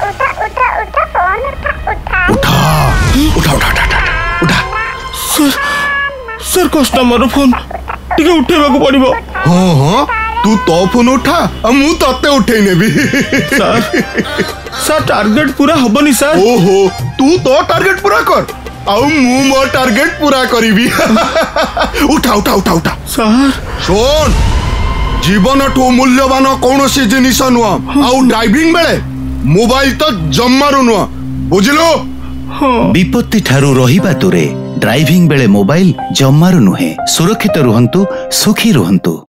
Sir customer phone टिके उठेबा को पड़िबो। हाँ हाँ तू तो फोन उठा मु तते उठे नेबी। सर टारगेट पूरा हबनी सर। ओहो तू तो टारगेट पूरा कर आउ मु मो टारगेट पूरा करीबी। उठा उठा उठा उठा सर सुन जीवन ठू मूल्यवान कौन सी जिनिस नुह आउ ड्राइविंग बेले मोबाइल तो जम्मारू नुह बुझिलो। विपत्ति ठारू रहिबा दूरे ड्राइविंग बेले मोबाइल जम्मारू नुहे। सुरक्षित रुहंतु सुखी रुहंतु।